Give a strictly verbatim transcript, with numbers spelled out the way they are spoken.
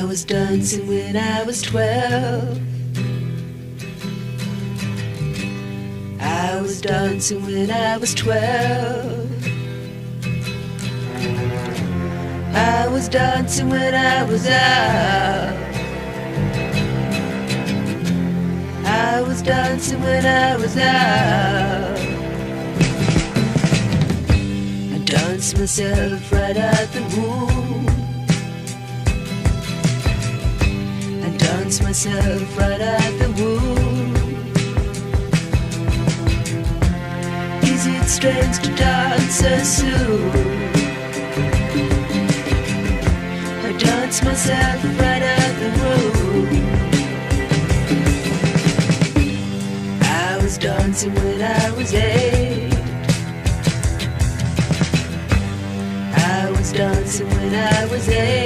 I was dancing when I was twelve. I was dancing when I was twelve. I was dancing when I was out. I was dancing when I was out. I danced myself right out the womb. I danced myself right out the womb. Is it strange to dance so soon? I danced myself right out the room. I was dancing when I was eight. I was dancing when I was eight.